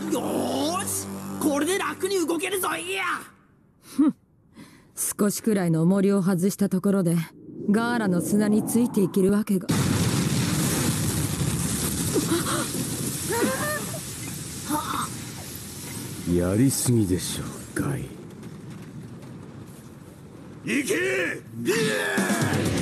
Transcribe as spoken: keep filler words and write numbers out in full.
よーし、これで楽に動けるぞ。いや少しくらいの重りを外したところでガーラの砂についていけるわけが。 やりすぎでしょガイ。 行け。